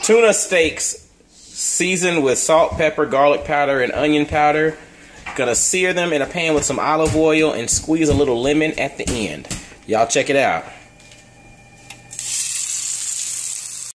tuna steaks seasoned with salt, pepper, garlic powder, and onion powder. Gonna sear them in a pan with some olive oil and squeeze a little lemon at the end. Y'all check it out.